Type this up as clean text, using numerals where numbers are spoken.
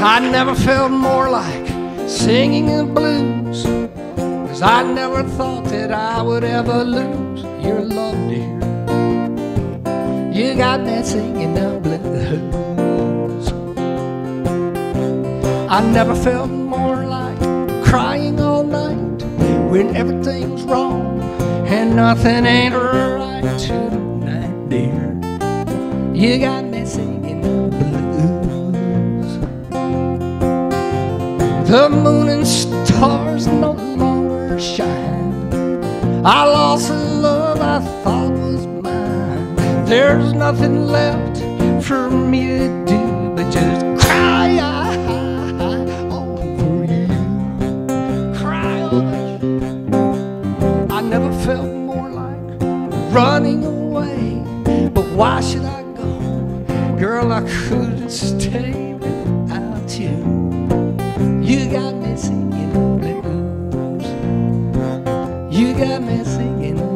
I never felt more like singing the blues, 'cause I never thought that I would ever lose your love, dear. You got me singing the blues. I never felt more like crying all night when everything's wrong and nothing ain't right tonight, dear. You got me singing the blues. The moon and stars no longer shine. I lost the love I thought was mine. There's nothing left for me to do but just cry over you. Cry over you. I never felt more like running away, but why should I go? Girl, I couldn't stay without you. You got me singing the blues. You got me singing